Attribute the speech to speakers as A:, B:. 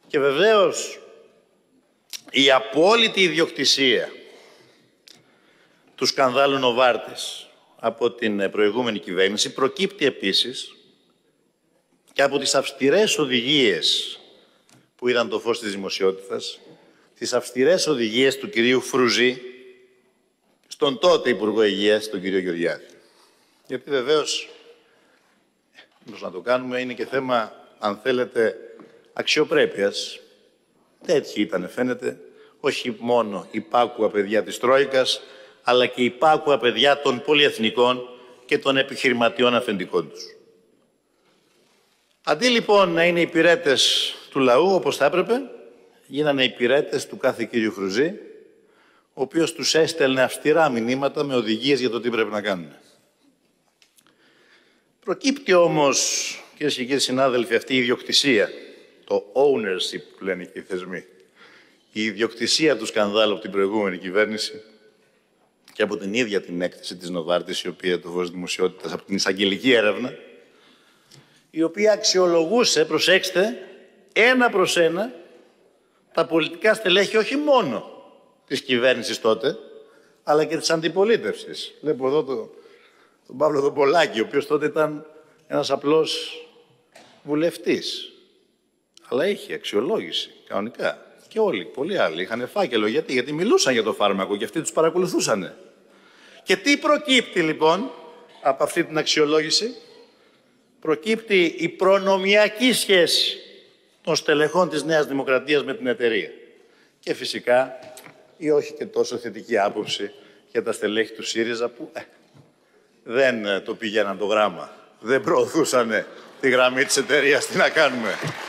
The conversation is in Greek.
A: Και βεβαίως η απόλυτη ιδιοκτησία του σκανδάλου Νοβάρτης από την προηγούμενη κυβέρνηση προκύπτει επίσης και από τις αυστηρές οδηγίες που είδαν το φως της δημοσιότητας, τις αυστηρές οδηγίες του κυρίου Φρουζή στον τότε Υπουργό Υγείας, τον κύριο Γεωργιάδη. Γιατί βεβαίως, όπως να το κάνουμε, είναι και θέμα, αν θέλετε, αξιοπρέπειας. Τέτοιοι ήταν, φαίνεται, όχι μόνο υπάκουα παιδιά της Τρόικας, αλλά και υπάκουα παιδιά των πολυεθνικών και των επιχειρηματιών αφεντικών τους. Αντί λοιπόν να είναι υπηρέτες του λαού, όπως θα έπρεπε, γίνανε υπηρέτες του κάθε κύριου Φρουζή, ο οποίος τους έστελνε αυστηρά μηνύματα με οδηγίες για το τι πρέπει να κάνουν. Προκύπτει όμως, κυρίες και κύριοι συνάδελφοι, αυτή η ιδιοκτησία, το ownership που λένε και οι θεσμοί, η ιδιοκτησία του σκανδάλου από την προηγούμενη κυβέρνηση και από την ίδια την έκθεση της Νοβάρτης, η οποία το φως δημοσιότητας από την εισαγγελική έρευνα, η οποία αξιολογούσε, προσέξτε, ένα προς ένα τα πολιτικά στελέχη όχι μόνο της κυβέρνησης τότε, αλλά και της αντιπολίτευσης. Βλέπω εδώ τον Παύλο τον Πολάκη, ο οποίος τότε ήταν ένας απλός βουλευτής. Αλλά είχε αξιολόγηση, κανονικά. Και όλοι, πολλοί άλλοι, είχαν φάκελο. Γιατί μιλούσαν για το φάρμακο και αυτοί τους παρακολουθούσαν. Και τι προκύπτει λοιπόν από αυτή την αξιολόγηση? Προκύπτει η προνομιακή σχέση των στελεχών της Νέας Δημοκρατίας με την εταιρεία. Και φυσικά η όχι και τόσο θετική άποψη για τα στελέχη του ΣΥΡΙΖΑ που δεν το πηγαίναν το γράμμα. Δεν προωθούσαν τη γραμμή της εταιρείας. Τι να κάνουμε.